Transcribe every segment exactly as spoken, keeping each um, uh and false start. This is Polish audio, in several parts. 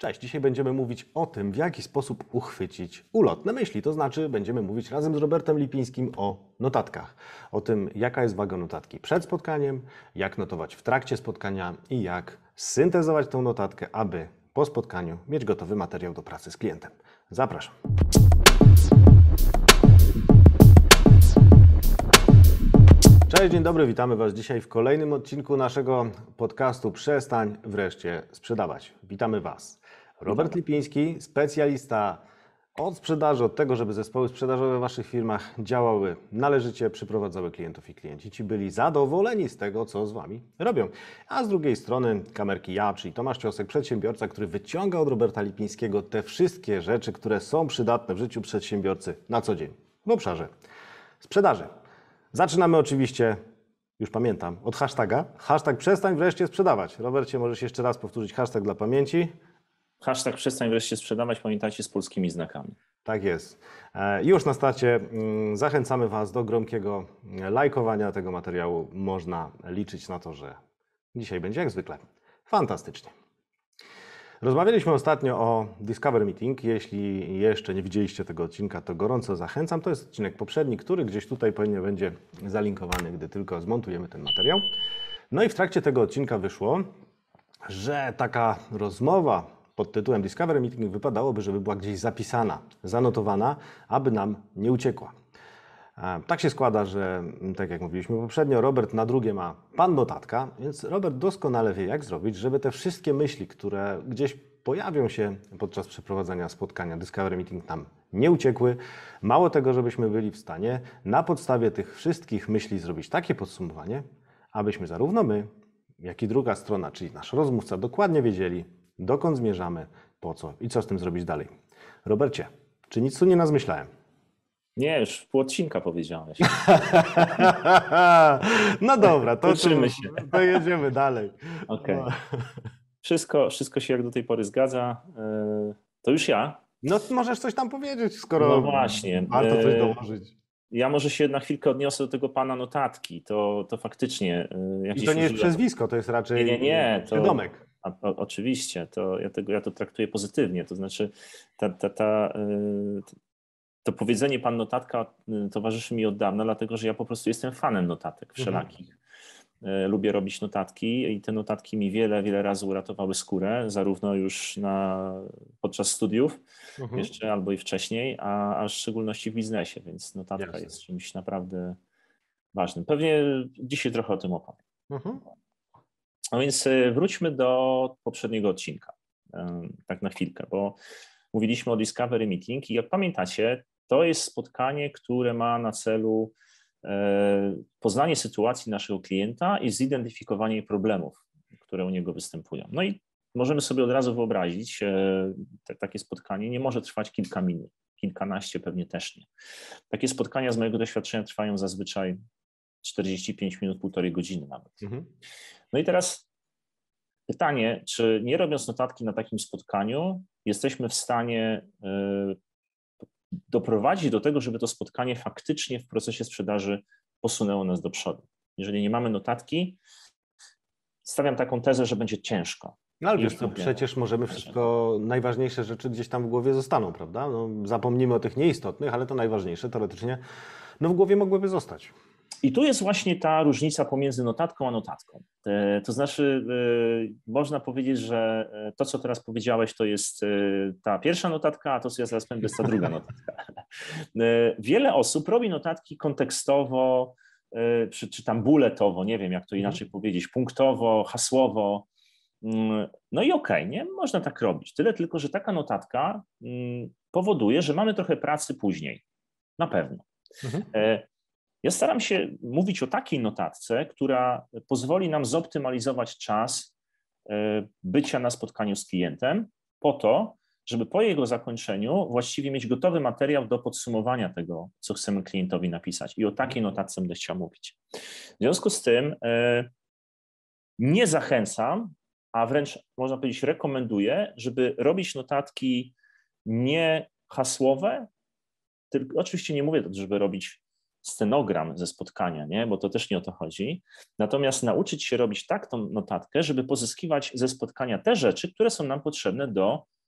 Cześć, dzisiaj będziemy mówić o tym, w jaki sposób uchwycić ulotne myśli. To znaczy będziemy mówić razem z Robertem Lipińskim o notatkach. O tym, jaka jest waga notatki przed spotkaniem, jak notować w trakcie spotkania i jak syntezować tę notatkę, aby po spotkaniu mieć gotowy materiał do pracy z klientem. Zapraszam. Cześć, dzień dobry, witamy Was dzisiaj w kolejnym odcinku naszego podcastu Przestań wreszcie sprzedawać. Witamy Was. Robert Lipiński, specjalista od sprzedaży, od tego, żeby zespoły sprzedażowe w Waszych firmach działały należycie, przyprowadzały klientów i klienci ci byli zadowoleni z tego, co z Wami robią. A z drugiej strony kamerki ja, czyli Tomasz Ciosek, przedsiębiorca, który wyciąga od Roberta Lipińskiego te wszystkie rzeczy, które są przydatne w życiu przedsiębiorcy na co dzień w obszarze sprzedaży. Zaczynamy oczywiście, już pamiętam, od hashtaga. Hashtag przestań wreszcie sprzedawać. Robercie, możesz jeszcze raz powtórzyć hashtag dla pamięci. Hashtag przestań wreszcie sprzedawać, pamiętajcie, z polskimi znakami. Tak jest. Już na starcie zachęcamy Was do gromkiego lajkowania tego materiału. Można liczyć na to, że dzisiaj będzie jak zwykle fantastycznie. Rozmawialiśmy ostatnio o Discover Meeting. Jeśli jeszcze nie widzieliście tego odcinka, to gorąco zachęcam. To jest odcinek poprzedni, który gdzieś tutaj pewnie będzie zalinkowany, gdy tylko zmontujemy ten materiał. No i w trakcie tego odcinka wyszło, że taka rozmowa pod tytułem Discover Meeting wypadałoby, żeby była gdzieś zapisana, zanotowana, aby nam nie uciekła. Tak się składa, że tak jak mówiliśmy poprzednio, Robert na drugie ma pan notatka, więc Robert doskonale wie, jak zrobić, żeby te wszystkie myśli, które gdzieś pojawią się podczas przeprowadzenia spotkania Discovery Meeting nam nie uciekły. Mało tego, żebyśmy byli w stanie na podstawie tych wszystkich myśli zrobić takie podsumowanie, abyśmy zarówno my, jak i druga strona, czyli nasz rozmówca, dokładnie wiedzieli, dokąd zmierzamy, po co i co z tym zrobić dalej. Robercie, czy nic tu nie nazmyślałem? Nie, już w pół odcinka powiedziałeś. No dobra, to, Uczymy to, się. to jedziemy dalej. Okej. No. Wszystko, wszystko się jak do tej pory zgadza. To już ja. No możesz coś tam powiedzieć, skoro No właśnie. warto coś dołożyć. Ja może się na chwilkę odniosę do tego pana notatki. To, to faktycznie... Jak I to nie jest przezwisko, to jest raczej nie, nie, nie, to, domek. A, o, oczywiście, to ja, tego, ja to traktuję pozytywnie. To znaczy ta, ta, ta, to powiedzenie pan notatka towarzyszy mi od dawna, dlatego że ja po prostu jestem fanem notatek wszelakich. Mhm. Lubię robić notatki i te notatki mi wiele, wiele razy uratowały skórę, zarówno już na, podczas studiów mhm. jeszcze albo i wcześniej, a, a w szczególności w biznesie, więc notatka Jasne. jest czymś naprawdę ważnym. Pewnie dzisiaj trochę o tym opowiem. Mhm. No więc wróćmy do poprzedniego odcinka, tak na chwilkę, bo mówiliśmy o Discovery Meeting i jak pamiętacie, to jest spotkanie, które ma na celu poznanie sytuacji naszego klienta i zidentyfikowanie problemów, które u niego występują. No i możemy sobie od razu wyobrazić, te, takie spotkanie nie może trwać kilka minut, kilkanaście pewnie też nie. Takie spotkania z mojego doświadczenia trwają zazwyczaj czterdzieści pięć minut, półtorej godziny nawet. Mhm. No i teraz pytanie, czy nie robiąc notatki na takim spotkaniu, jesteśmy w stanie doprowadzić do tego, żeby to spotkanie faktycznie w procesie sprzedaży posunęło nas do przodu. Jeżeli nie mamy notatki, stawiam taką tezę, że będzie ciężko. No ale wiesz co, przecież możemy wszystko, najważniejsze rzeczy gdzieś tam w głowie zostaną, prawda? No, zapomnimy o tych nieistotnych, ale to najważniejsze teoretycznie no w głowie mogłyby zostać. I tu jest właśnie ta różnica pomiędzy notatką a notatką. To znaczy, można powiedzieć, że to, co teraz powiedziałeś, to jest ta pierwsza notatka, a to, co ja zaraz powiem, to jest ta druga notatka. Wiele osób robi notatki kontekstowo, czy, czy tam buletowo, nie wiem, jak to inaczej mhm. powiedzieć, punktowo, hasłowo. No i okej, okay, nie? Można tak robić. Tyle tylko, że taka notatka powoduje, że mamy trochę pracy później. Na pewno. Mhm. Ja staram się mówić o takiej notatce, która pozwoli nam zoptymalizować czas bycia na spotkaniu z klientem po to, żeby po jego zakończeniu właściwie mieć gotowy materiał do podsumowania tego, co chcemy klientowi napisać. I o takiej notatce będę chciał mówić. W związku z tym nie zachęcam, a wręcz można powiedzieć rekomenduję, żeby robić notatki nie hasłowe, tylko oczywiście nie mówię, żeby robić scenogram ze spotkania, nie? Bo to też nie o to chodzi. Natomiast nauczyć się robić tak tą notatkę, żeby pozyskiwać ze spotkania te rzeczy, które są nam potrzebne do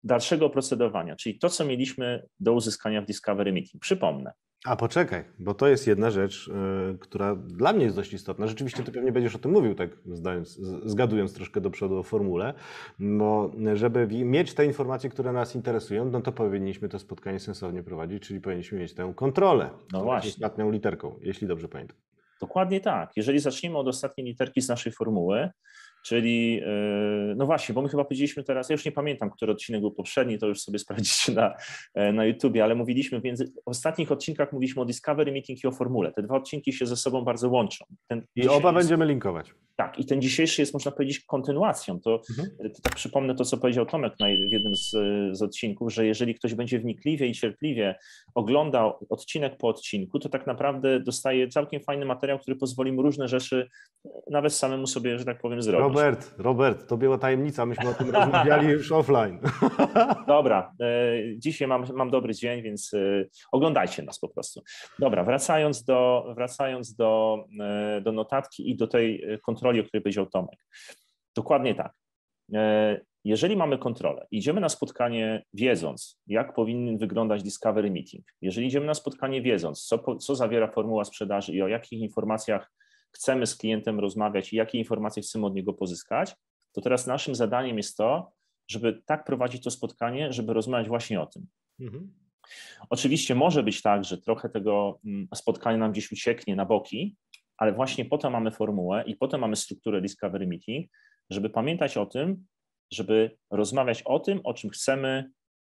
dalszego procedowania, czyli to, co mieliśmy do uzyskania w Discovery Meeting. Przypomnę. A poczekaj, bo to jest jedna rzecz, yy, która dla mnie jest dość istotna. Rzeczywiście ty pewnie będziesz o tym mówił, tak zdając, z- zgadując troszkę do przodu o formule, bo żeby wi- mieć te informacje, które nas interesują, no to powinniśmy to spotkanie sensownie prowadzić, czyli powinniśmy mieć tę kontrolę. No z właśnie. ostatnią literką, jeśli dobrze pamiętam. Dokładnie tak. Jeżeli zaczniemy od ostatniej literki z naszej formuły, czyli, yy, no właśnie, bo my chyba powiedzieliśmy teraz, ja już nie pamiętam, który odcinek był poprzedni, to już sobie sprawdzicie na, na YouTubie, ale mówiliśmy w między, w ostatnich odcinkach mówiliśmy o Discovery Meeting i o formule. Te dwa odcinki się ze sobą bardzo łączą. Ten I oba jest, będziemy linkować. Tak, i ten dzisiejszy jest, można powiedzieć, kontynuacją. To, Mhm. to tak przypomnę to, co powiedział Tomek na, w jednym z, z odcinków, że jeżeli ktoś będzie wnikliwie i cierpliwie oglądał odcinek po odcinku, to tak naprawdę dostaje całkiem fajny materiał, który pozwoli mu różne rzeczy nawet samemu sobie, że tak powiem, zrobić. Robert, Robert, to była tajemnica, myśmy o tym rozmawiali już offline. Dobra, e, dzisiaj mam, mam dobry dzień, więc e, oglądajcie nas po prostu. Dobra, wracając do, wracając do, e, do notatki i do tej e, kontroli, o której powiedział Tomek. Dokładnie tak. E, jeżeli mamy kontrolę, idziemy na spotkanie wiedząc, jak powinien wyglądać Discovery Meeting, jeżeli idziemy na spotkanie wiedząc, co, po- co zawiera formuła sprzedaży i o jakich informacjach chcemy z klientem rozmawiać i jakie informacje chcemy od niego pozyskać, to teraz naszym zadaniem jest to, żeby tak prowadzić to spotkanie, żeby rozmawiać właśnie o tym. Mhm. Oczywiście może być tak, że trochę tego spotkania nam gdzieś ucieknie na boki, ale właśnie po to mamy formułę i po to mamy strukturę Discovery Meeting, żeby pamiętać o tym, żeby rozmawiać o tym, o czym chcemy,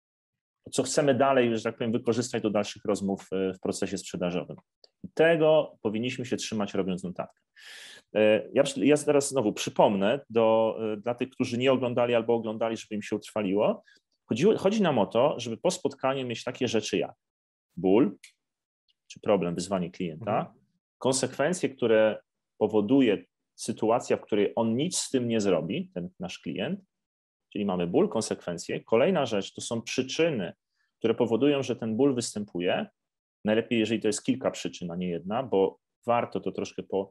co chcemy dalej, że tak powiem, wykorzystać do dalszych rozmów w procesie sprzedażowym. I tego powinniśmy się trzymać, robiąc notatkę. Ja, ja teraz znowu przypomnę do, dla tych, którzy nie oglądali albo oglądali, żeby im się utrwaliło. Chodzi, chodzi nam o to, żeby po spotkaniu mieć takie rzeczy jak ból, czy problem, wyzwanie klienta, Mhm. konsekwencje, które powoduje sytuacja, w której on nic z tym nie zrobi, ten nasz klient, czyli mamy ból, konsekwencje. Kolejna rzecz to są przyczyny, które powodują, że ten ból występuje. Najlepiej, jeżeli to jest kilka przyczyn, a nie jedna, bo warto to troszkę po,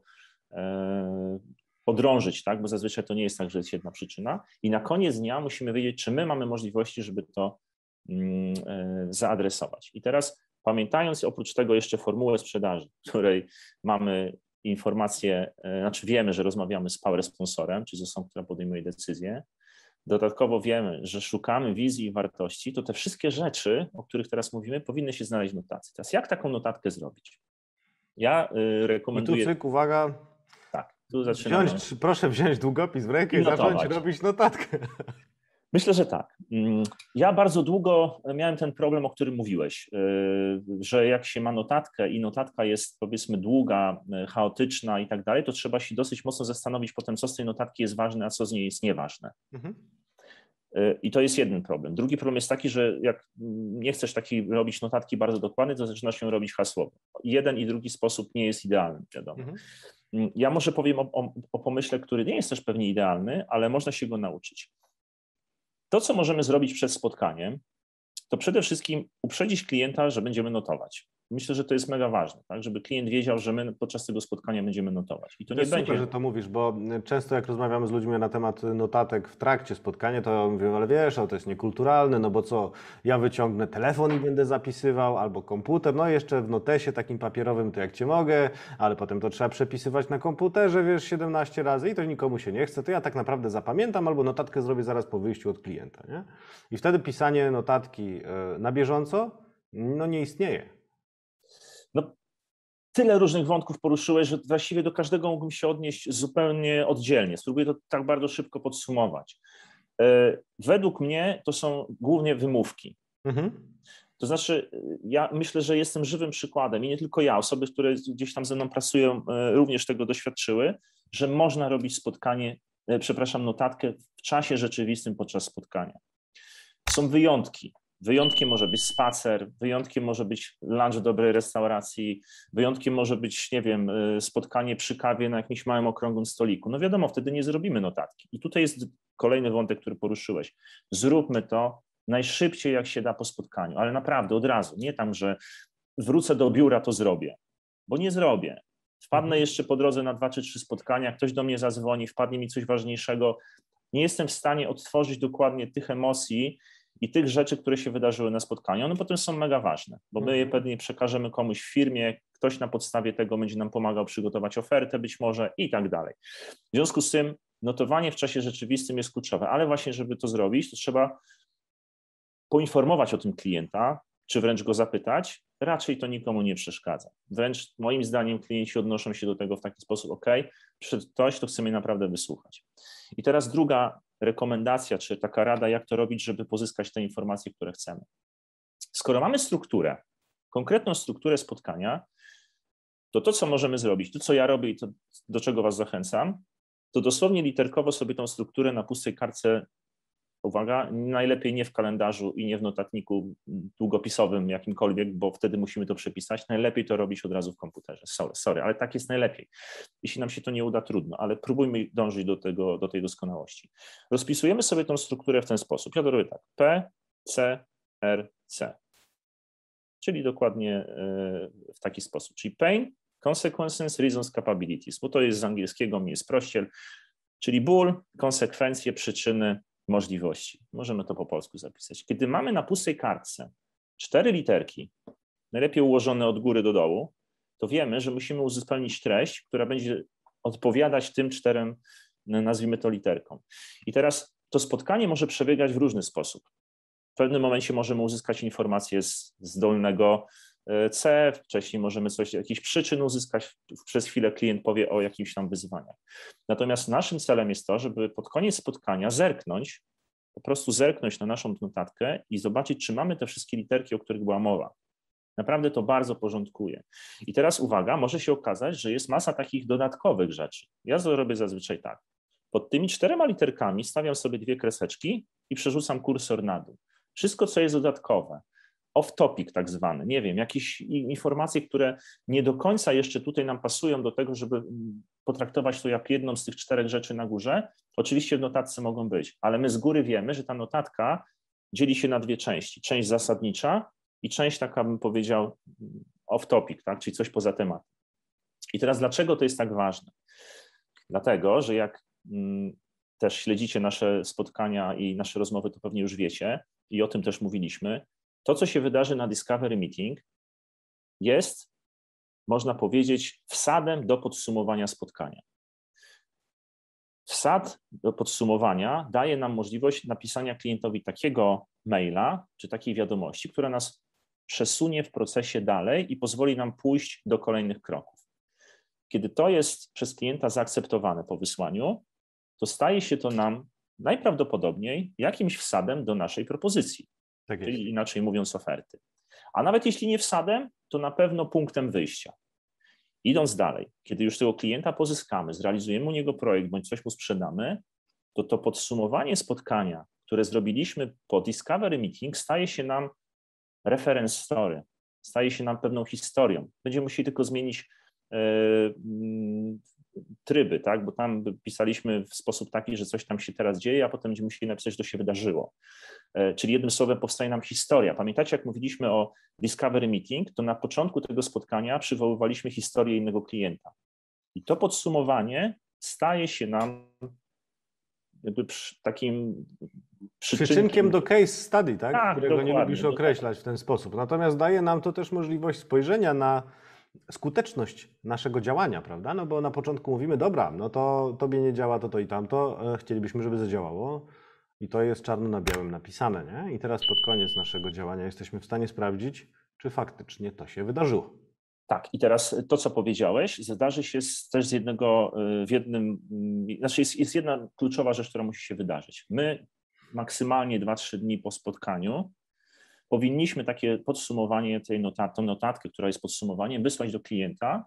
e, podrążyć, tak? Bo zazwyczaj to nie jest tak, że jest jedna przyczyna. I na koniec dnia musimy wiedzieć, czy my mamy możliwości, żeby to mm, e, zaadresować. I teraz pamiętając oprócz tego jeszcze formułę sprzedaży, w której mamy informacje, e, znaczy wiemy, że rozmawiamy z power sponsorem, czyli z osobą, która podejmuje decyzję. Dodatkowo wiemy, że szukamy wizji i wartości, to te wszystkie rzeczy, o których teraz mówimy, powinny się znaleźć w notacji. Teraz jak taką notatkę zrobić? Ja y, rekomenduję... I tu cyk, uwaga, Tak, tu zaczynamy. wziąć, proszę wziąć długopis w rękę I i zacząć notować. robić notatkę. Myślę, że tak. Mm, Ja bardzo długo miałem ten problem, o którym mówiłeś, y, że jak się ma notatkę i notatka jest powiedzmy długa, y, chaotyczna i tak dalej, to trzeba się dosyć mocno zastanowić potem, co z tej notatki jest ważne, a co z niej jest nieważne. Mhm. I to jest jeden problem. Drugi problem jest taki, że jak nie chcesz takiej robić notatki bardzo dokładnie, to zaczynasz ją robić hasłowo. Jeden i drugi sposób nie jest idealny, wiadomo. Mhm. Ja może powiem o, o, o pomyśle, który nie jest też pewnie idealny, ale można się go nauczyć. To, co możemy zrobić przed spotkaniem, to przede wszystkim uprzedzić klienta, że będziemy notować. Myślę, że to jest mega ważne, tak? Żeby klient wiedział, że my podczas tego spotkania będziemy notować. I to, To nie jest będzie... super, że to mówisz, bo często jak rozmawiamy z ludźmi na temat notatek w trakcie spotkania, to mówią, ale wiesz, ale to jest niekulturalne, no bo co, ja wyciągnę telefon i będę zapisywał, albo komputer, no jeszcze w notesie takim papierowym to jak cię mogę, ale potem to trzeba przepisywać na komputerze, wiesz, siedemnaście razy i to nikomu się nie chce, to ja tak naprawdę zapamiętam albo notatkę zrobię zaraz po wyjściu od klienta, nie? I wtedy pisanie notatki na bieżąco, no nie istnieje. No, tyle różnych wątków poruszyłeś, że właściwie do każdego mógłbym się odnieść zupełnie oddzielnie. Spróbuję to tak bardzo szybko podsumować. Według mnie to są głównie wymówki. Mhm. To znaczy, ja myślę, że jestem żywym przykładem i nie tylko ja, osoby, które gdzieś tam ze mną pracują, również tego doświadczyły, że można robić spotkanie, przepraszam, notatkę w czasie rzeczywistym podczas spotkania. Są wyjątki. Wyjątkiem może być spacer, wyjątkiem może być lunch w dobrej restauracji, wyjątkiem może być, nie wiem, spotkanie przy kawie na jakimś małym okrągłym stoliku. No wiadomo, wtedy nie zrobimy notatki. I tutaj jest kolejny wątek, który poruszyłeś. Zróbmy to najszybciej, jak się da po spotkaniu, ale naprawdę od razu, nie tam, że wrócę do biura, to zrobię, bo nie zrobię. Wpadnę jeszcze po drodze na dwa czy trzy spotkania, ktoś do mnie zadzwoni, wpadnie mi coś ważniejszego. Nie jestem w stanie odtworzyć dokładnie tych emocji i tych rzeczy, które się wydarzyły na spotkaniu, one potem są mega ważne, bo my je pewnie przekażemy komuś w firmie, ktoś na podstawie tego będzie nam pomagał przygotować ofertę być może i tak dalej. W związku z tym notowanie w czasie rzeczywistym jest kluczowe, ale właśnie żeby to zrobić, to trzeba poinformować o tym klienta, czy wręcz go zapytać, raczej to nikomu nie przeszkadza. Wręcz moim zdaniem klienci odnoszą się do tego w taki sposób, ok, przyszedł ktoś, to chce mnie naprawdę wysłuchać. I teraz druga rekomendacja, czy taka rada, jak to robić, żeby pozyskać te informacje, które chcemy. Skoro mamy strukturę, konkretną strukturę spotkania, to to, co możemy zrobić, to, co ja robię i to, do czego was zachęcam, to dosłownie literkowo sobie tą strukturę na pustej kartce, uwaga, najlepiej nie w kalendarzu i nie w notatniku długopisowym jakimkolwiek, bo wtedy musimy to przepisać. Najlepiej to robić od razu w komputerze. Sorry, sorry, ale tak jest najlepiej. Jeśli nam się to nie uda, trudno, ale próbujmy dążyć do tego, do tej doskonałości. Rozpisujemy sobie tą strukturę w ten sposób. Ja to robię tak. P, C, R, C. Czyli dokładnie w taki sposób. Czyli pain, consequences, reasons, capabilities, bo to jest z angielskiego, mi jest prościel, czyli ból, konsekwencje, przyczyny, możliwości. Możemy to po polsku zapisać. Kiedy mamy na pustej kartce cztery literki, najlepiej ułożone od góry do dołu, to wiemy, że musimy uzupełnić treść, która będzie odpowiadać tym czterem, nazwijmy to, literkom. I teraz to spotkanie może przebiegać w różny sposób. W pewnym momencie możemy uzyskać informacje z, z dolnego C, wcześniej możemy coś, jakieś przyczyn uzyskać, przez chwilę klient powie o jakimś tam wyzwaniach. Natomiast naszym celem jest to, żeby pod koniec spotkania zerknąć, po prostu zerknąć na naszą notatkę i zobaczyć, czy mamy te wszystkie literki, o których była mowa. Naprawdę to bardzo porządkuje. I teraz uwaga, może się okazać, że jest masa takich dodatkowych rzeczy. Ja to robię zazwyczaj tak. Pod tymi czterema literkami stawiam sobie dwie kreseczki i przerzucam kursor na dół. Wszystko, co jest dodatkowe, off-topic tak zwany, nie wiem, jakieś informacje, które nie do końca jeszcze tutaj nam pasują do tego, żeby potraktować to jak jedną z tych czterech rzeczy na górze, oczywiście w notatce mogą być, ale my z góry wiemy, że ta notatka dzieli się na dwie części. Część zasadnicza i część taka, bym powiedział, off-topic, tak? Czyli coś poza tematem. I teraz dlaczego to jest tak ważne? Dlatego, że jak mm, też śledzicie nasze spotkania i nasze rozmowy, to pewnie już wiecie i o tym też mówiliśmy, to, co się wydarzy na Discovery Meeting, jest, można powiedzieć, wsadem do podsumowania spotkania. Wsad do podsumowania daje nam możliwość napisania klientowi takiego maila czy takiej wiadomości, która nas przesunie w procesie dalej i pozwoli nam pójść do kolejnych kroków. Kiedy to jest przez klienta zaakceptowane po wysłaniu, to staje się to nam najprawdopodobniej jakimś wsadem do naszej propozycji. Tak, czyli inaczej mówiąc oferty. A nawet jeśli nie wsadem, to na pewno punktem wyjścia. Idąc dalej, kiedy już tego klienta pozyskamy, zrealizujemy u niego projekt bądź coś mu sprzedamy, to to podsumowanie spotkania, które zrobiliśmy po Discovery Meeting, staje się nam reference story, staje się nam pewną historią. Będziemy musieli tylko zmienić yy, yy, tryby, tak? Bo tam pisaliśmy w sposób taki, że coś tam się teraz dzieje, a potem będziemy musieli napisać, że to się wydarzyło. Czyli jednym słowem powstaje nam historia. Pamiętacie, jak mówiliśmy o Discovery Meeting, to na początku tego spotkania przywoływaliśmy historię innego klienta. I to podsumowanie staje się nam jakby takim przyczynkiem, przyczynkiem do case study, tak? tak, Którego nie lubisz dokładnie. określać w ten sposób. Natomiast daje nam to też możliwość spojrzenia na skuteczność naszego działania, prawda? No bo na początku mówimy, dobra, no to tobie nie działa to, to i tamto, chcielibyśmy, żeby zadziałało. I to jest czarno na białym napisane, nie? I teraz pod koniec naszego działania jesteśmy w stanie sprawdzić, czy faktycznie to się wydarzyło. Tak, i teraz to, co powiedziałeś, zdarzy się z, też z jednego, w jednym, znaczy jest, jest jedna kluczowa rzecz, która musi się wydarzyć. My maksymalnie dwa trzy dni po spotkaniu powinniśmy takie podsumowanie tej notat, tą notatkę, która jest podsumowaniem, wysłać do klienta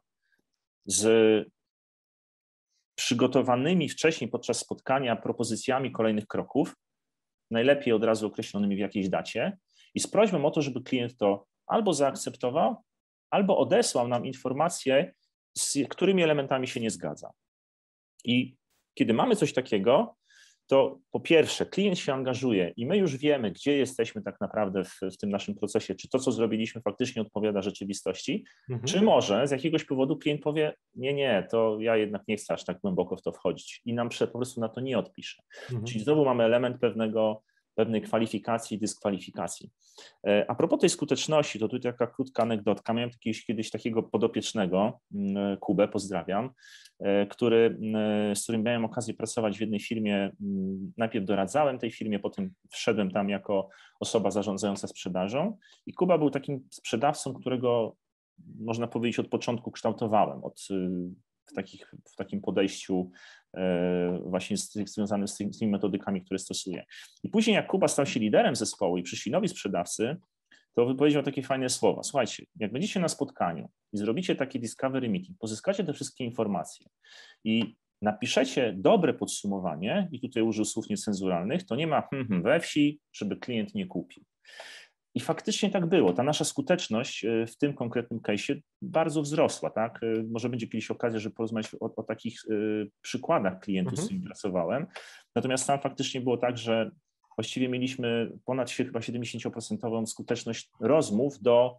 z przygotowanymi wcześniej podczas spotkania propozycjami kolejnych kroków, najlepiej od razu określonymi w jakiejś dacie i z prośbą o to, żeby klient to albo zaakceptował, albo odesłał nam informacje, z którymi elementami się nie zgadza. I kiedy mamy coś takiego, to po pierwsze klient się angażuje i my już wiemy, gdzie jesteśmy tak naprawdę w, w tym naszym procesie, czy to, co zrobiliśmy, faktycznie odpowiada rzeczywistości, mhm. czy może z jakiegoś powodu klient powie, nie, nie, to ja jednak nie chcę aż tak głęboko w to wchodzić i nam po prostu na to nie odpisze. Mhm. Czyli znowu mamy element pewnego, pewnej kwalifikacji i dyskwalifikacji. A propos tej skuteczności, to tutaj taka krótka anegdotka. Miałem kiedyś, kiedyś takiego podopiecznego, Kubę, pozdrawiam, który, z którym miałem okazję pracować w jednej firmie. Najpierw doradzałem tej firmie, potem wszedłem tam jako osoba zarządzająca sprzedażą i Kuba był takim sprzedawcą, którego można powiedzieć od początku kształtowałem, od, w, takich, w takim podejściu właśnie z, związanym z, tymi, z tymi metodykami, które stosuję. I później jak Kuba stał się liderem zespołu i przyszli nowi sprzedawcy, to wypowiedział takie fajne słowa. Słuchajcie, jak będziecie na spotkaniu i zrobicie taki discovery meeting, pozyskacie te wszystkie informacje i napiszecie dobre podsumowanie, i tutaj użył słów niecenzuralnych, to nie ma hmm, hmm, we wsi, żeby klient nie kupił. I faktycznie tak było. Ta nasza skuteczność w tym konkretnym case'ie bardzo wzrosła. Tak? Może będzie kiedyś okazja, żeby porozmawiać o, o takich przykładach klientów, mhm. z którymi pracowałem. Natomiast tam faktycznie było tak, że właściwie mieliśmy ponad chyba siedemdziesiąt procent skuteczność rozmów do,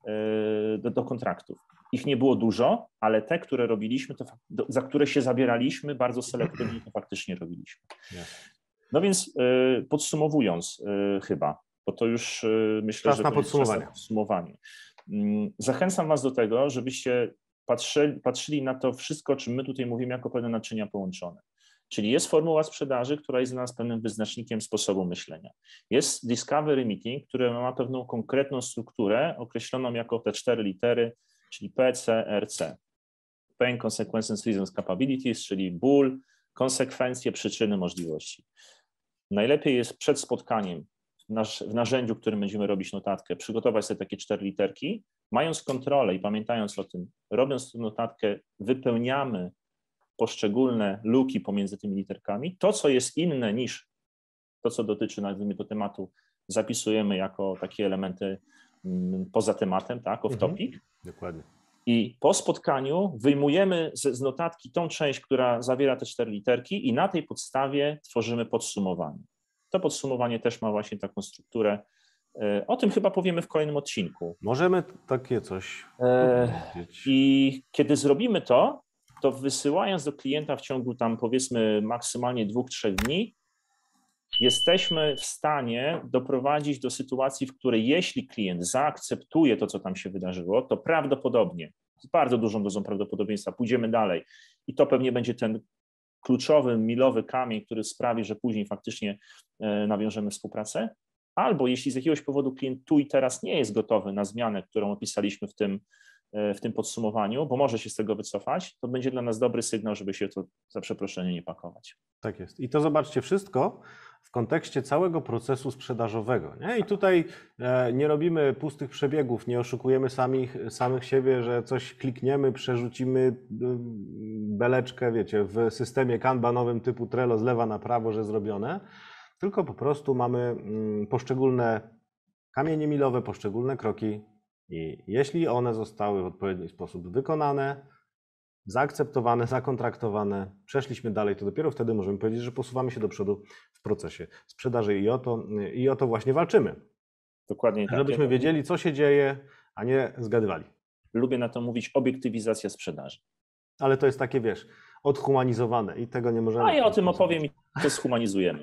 do, do kontraktów. Ich nie było dużo, ale te, które robiliśmy, to, za które się zabieraliśmy, bardzo selektywnie to faktycznie robiliśmy. No więc podsumowując chyba, bo to już myślę, czas że na to jest podsumowanie. Czas na podsumowanie. Zachęcam Was do tego, żebyście patrzyli, patrzyli na to wszystko, o czym my tutaj mówimy, jako pewne naczynia połączone. Czyli jest formuła sprzedaży, która jest dla nas pewnym wyznacznikiem sposobu myślenia. Jest discovery meeting, który ma pewną konkretną strukturę określoną jako te cztery litery, czyli P, C, R, C. Pain, Consequences, Reasons, Capabilities, czyli ból, konsekwencje, przyczyny, możliwości. Najlepiej jest przed spotkaniem w narzędziu, w którym będziemy robić notatkę, przygotować sobie takie cztery literki, mając kontrolę i pamiętając o tym, robiąc tę notatkę, wypełniamy poszczególne luki pomiędzy tymi literkami. To, co jest inne niż to, co dotyczy nazwijmy to tematu, zapisujemy jako takie elementy poza tematem, tak, off topic. Mhm, dokładnie. I po spotkaniu wyjmujemy z, z notatki tą część, która zawiera te cztery literki i na tej podstawie tworzymy podsumowanie. To podsumowanie też ma właśnie taką strukturę. O tym chyba powiemy w kolejnym odcinku. Możemy takie coś e, powiedzieć. I kiedy zrobimy to, to wysyłając do klienta w ciągu tam powiedzmy maksymalnie dwóch, trzech dni, jesteśmy w stanie doprowadzić do sytuacji, w której jeśli klient zaakceptuje to, co tam się wydarzyło, to prawdopodobnie, z bardzo dużą dozą prawdopodobieństwa pójdziemy dalej i to pewnie będzie ten kluczowy, milowy kamień, który sprawi, że później faktycznie nawiążemy współpracę, albo jeśli z jakiegoś powodu klient tu i teraz nie jest gotowy na zmianę, którą opisaliśmy w tym, w tym podsumowaniu, bo może się z tego wycofać, to będzie dla nas dobry sygnał, żeby się to za przeproszenie nie pakować. Tak jest. I to zobaczcie wszystko w kontekście całego procesu sprzedażowego. Nie? I tutaj e, nie robimy pustych przebiegów, nie oszukujemy samych, samych siebie, że coś klikniemy, przerzucimy beleczkę, wiecie, w systemie kanbanowym typu Trello z lewa na prawo, że zrobione, tylko po prostu mamy mm, poszczególne kamienie milowe, poszczególne kroki i jeśli one zostały w odpowiedni sposób wykonane, zaakceptowane, zakontraktowane, przeszliśmy dalej, to dopiero wtedy możemy powiedzieć, że posuwamy się do przodu w procesie sprzedaży i o to, i o to właśnie walczymy. Dokładnie tak. Żebyśmy wiedzieli, co się dzieje, a nie zgadywali. Lubię na to mówić obiektywizacja sprzedaży. Ale to jest takie, wiesz, odhumanizowane i tego nie możemy... A ja o tym opowiem i to zhumanizujemy.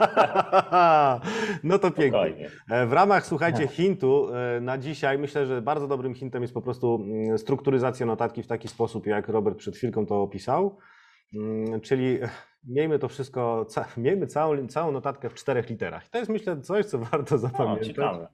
No to pięknie. Spokojnie. W ramach, słuchajcie, hintu na dzisiaj myślę, że bardzo dobrym hintem jest po prostu strukturyzacja notatki w taki sposób, jak Robert przed chwilką to opisał. Czyli miejmy to wszystko, ca, miejmy całą, całą notatkę w czterech literach. I to jest, myślę, coś, co warto zapamiętać. O, ciekawe.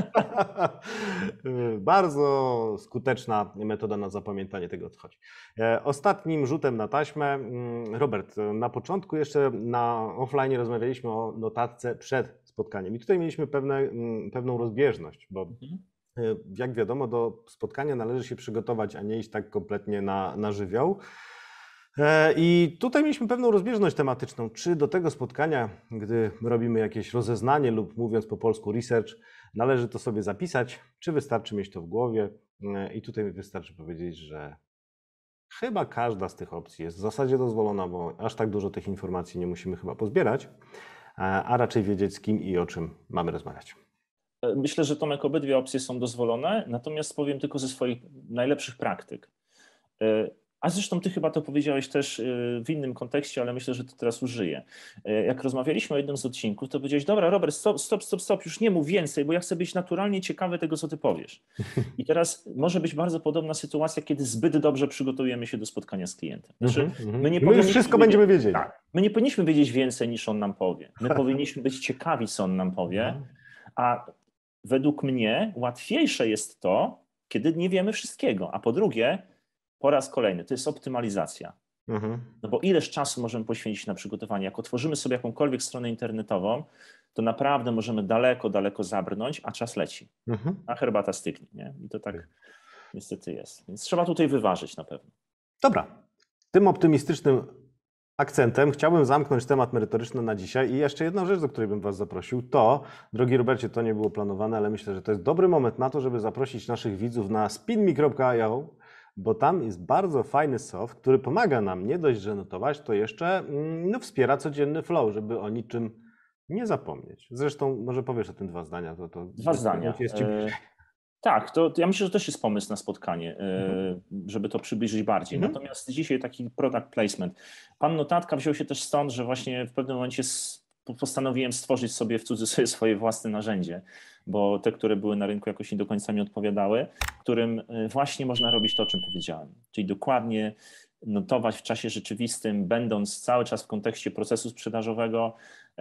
Bardzo skuteczna metoda na zapamiętanie tego, o co chodzi. Ostatnim rzutem na taśmę. Robert, na początku jeszcze na offline rozmawialiśmy o notatce przed spotkaniem. I tutaj mieliśmy pewne, pewną rozbieżność, bo mhm. jak wiadomo, do spotkania należy się przygotować, a nie iść tak kompletnie na, na żywioł. I tutaj mieliśmy pewną rozbieżność tematyczną. Czy do tego spotkania, gdy robimy jakieś rozeznanie lub mówiąc po polsku research, należy to sobie zapisać, czy wystarczy mieć to w głowie? I tutaj wystarczy powiedzieć, że chyba każda z tych opcji jest w zasadzie dozwolona, bo aż tak dużo tych informacji nie musimy chyba pozbierać, a raczej wiedzieć, z kim i o czym mamy rozmawiać. Myślę, że Tomek, obydwie opcje są dozwolone, natomiast powiem tylko ze swoich najlepszych praktyk. A zresztą ty chyba to powiedziałeś też w innym kontekście, ale myślę, że to teraz użyję. Jak rozmawialiśmy o jednym z odcinków, to powiedziałeś, dobra, Robert, stop, stop, stop, stop, już nie mów więcej, bo ja chcę być naturalnie ciekawy tego, co ty powiesz. I teraz może być bardzo podobna sytuacja, kiedy zbyt dobrze przygotujemy się do spotkania z klientem. Znaczy, mm-hmm. my, nie my już wszystko wiedzieć, będziemy wiedzieli. Tak, my nie powinniśmy wiedzieć więcej, niż on nam powie. My powinniśmy być ciekawi, co on nam powie, a według mnie łatwiejsze jest to, kiedy nie wiemy wszystkiego. A po drugie, po raz kolejny, to jest optymalizacja. Mhm. No bo ileż czasu możemy poświęcić na przygotowanie? Jak otworzymy sobie jakąkolwiek stronę internetową, to naprawdę możemy daleko, daleko zabrnąć, a czas leci. Mhm. A herbata stygnie, nie? I to tak niestety jest. Więc trzeba tutaj wyważyć na pewno. Dobra. Tym optymistycznym akcentem chciałbym zamknąć temat merytoryczny na dzisiaj i jeszcze jedną rzecz, do której bym Was zaprosił, to, drogi Robercie, to nie było planowane, ale myślę, że to jest dobry moment na to, żeby zaprosić naszych widzów na spinme kropka i o, bo tam jest bardzo fajny soft, który pomaga nam nie dość, że notować, to jeszcze no, wspiera codzienny flow, żeby o niczym nie zapomnieć. Zresztą może powiesz o tym dwa zdania. To, to dwa zdania. Jest ci... e... Tak, to, to ja myślę, że też jest pomysł na spotkanie, mhm. żeby to przybliżyć bardziej. Mhm. Natomiast dzisiaj taki product placement. Pan Notatka wziął się też stąd, że właśnie w pewnym momencie postanowiłem stworzyć sobie w cudzysłowie swoje własne narzędzie, bo te, które były na rynku, jakoś nie do końca mi odpowiadały, którym właśnie można robić to, o czym powiedziałem. Czyli dokładnie notować w czasie rzeczywistym, będąc cały czas w kontekście procesu sprzedażowego,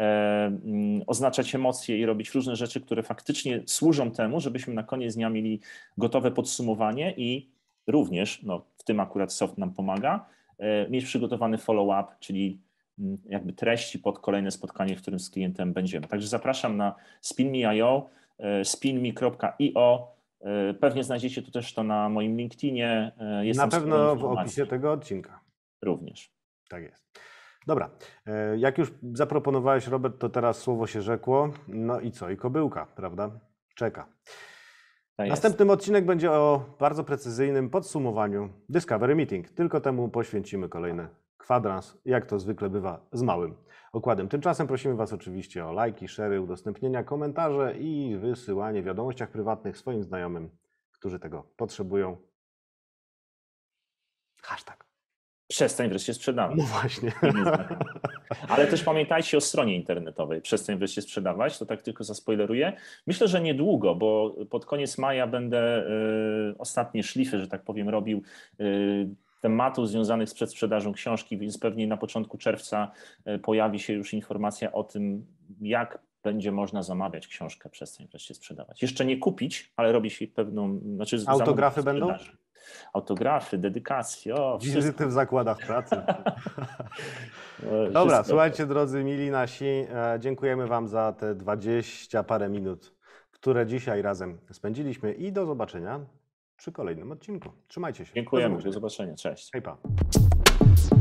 e, oznaczać emocje i robić różne rzeczy, które faktycznie służą temu, żebyśmy na koniec dnia mieli gotowe podsumowanie i również, no, w tym akurat soft nam pomaga, e, mieć przygotowany follow-up, czyli jakby treści pod kolejne spotkanie, w którym z klientem będziemy. Także zapraszam na spinme kropka i o, spinme kropka i o. Pewnie znajdziecie tu też to na moim LinkedInie. Jest na pewno w opisie tego odcinka. Również. Tak jest. Dobra, jak już zaproponowałeś, Robert, to teraz słowo się rzekło. No i co? I kobyłka, prawda? Czeka. Tak Następny odcinek będzie o bardzo precyzyjnym podsumowaniu Discovery Meeting. Tylko temu poświęcimy kolejny kwadrans, jak to zwykle bywa, z małym okładem. Tymczasem prosimy Was oczywiście o lajki, szery, udostępnienia, komentarze i wysyłanie w wiadomościach prywatnych swoim znajomym, którzy tego potrzebują. Hashtag. Przestań wreszcie sprzedawać. No właśnie. Ale też pamiętajcie o stronie internetowej. Przestań wreszcie sprzedawać, to tak tylko zaspoileruję. Myślę, że niedługo, bo pod koniec maja będę y, ostatnie szlify, że tak powiem, robił y, tematów związanych z przedsprzedażą książki, więc pewnie na początku czerwca pojawi się już informacja o tym, jak będzie można zamawiać książkę Przestań wreszcie sprzedawać. Jeszcze nie kupić, ale robi się pewną... Znaczy autografy będą? Autografy, dedykacje. O, wizyty w zakładach pracy. Dobra, wszystko. Słuchajcie, drodzy mili nasi, dziękujemy Wam za te dwadzieścia parę minut, które dzisiaj razem spędziliśmy i do zobaczenia przy kolejnym odcinku. Trzymajcie się. Dziękujemy, do zobaczenia. Cześć. Hej pa.